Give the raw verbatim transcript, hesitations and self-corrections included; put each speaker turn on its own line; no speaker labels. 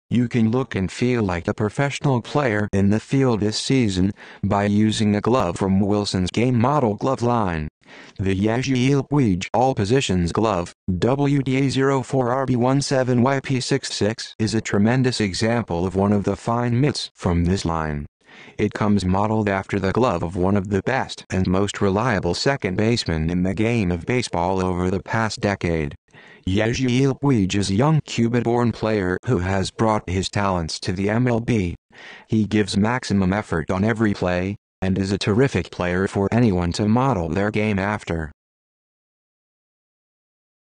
You can look and feel like a professional player in the field this season by using a glove from Wilson's game model glove line. The Yajiilpuij All Positions Glove, W D A zero four R B seventeen Y P sixty-six, is a tremendous example of one of the fine mitts from this line. It comes modeled after the glove of one of the best and most reliable second basemen in the game of baseball over the past decade. Yajiilpuij is a young Cuban-born player who has brought his talents to the M L B. He gives maximum effort on every play, and is a terrific player for anyone to model their game after.